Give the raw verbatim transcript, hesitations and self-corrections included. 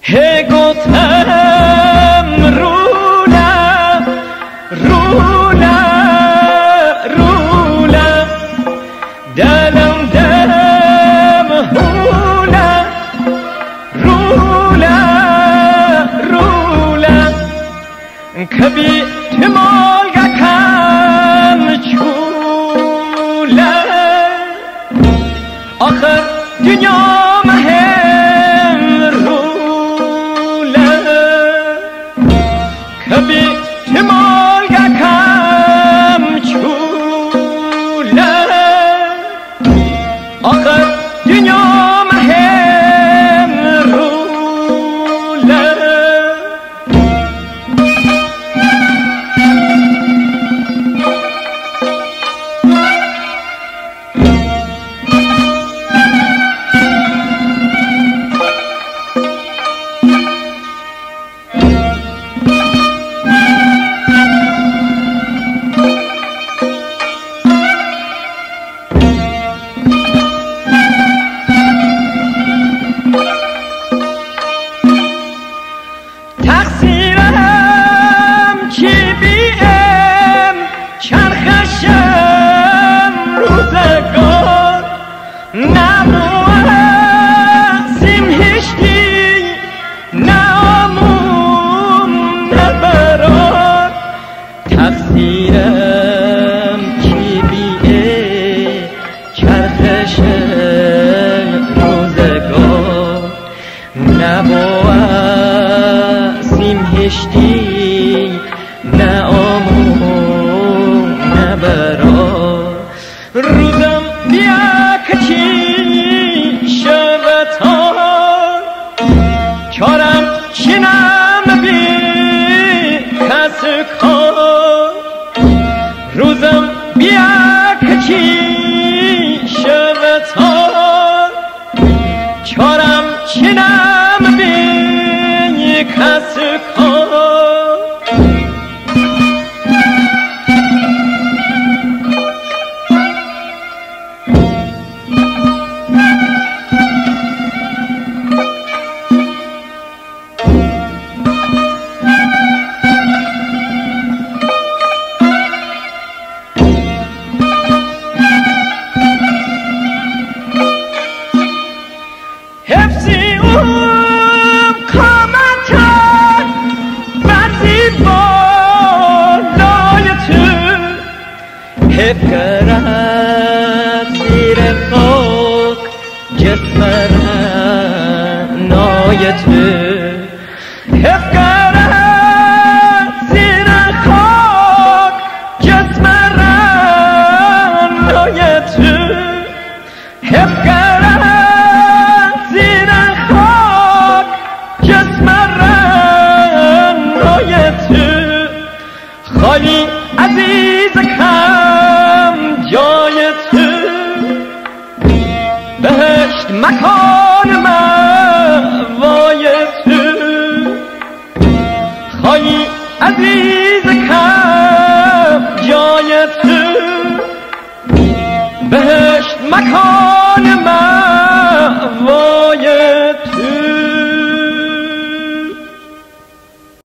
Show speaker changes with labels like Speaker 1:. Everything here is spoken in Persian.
Speaker 1: هی گفتم رولم رولم رولم دلم دم هولم رولم رولم کبی تمالگا کم چولم آخر دنیا کبی تمالگا کم چوله آخر دنیا مهم روله تقصیرم چی بیه چرخش روزگار نبوه سیم هشتی نه آمون نه برار روزم بیا کچی شبتان چارم چینم بی کس کار روزم بیا کچی شبتان چارم چینم بی کس کار حفظی اون کامتا برزی بالای تو حف کرد زیر خاک جسم رنای تو حف کرد زیر خاک جسم رنای تو حف کرد خالی عزیز کم جای تو بهشت مکان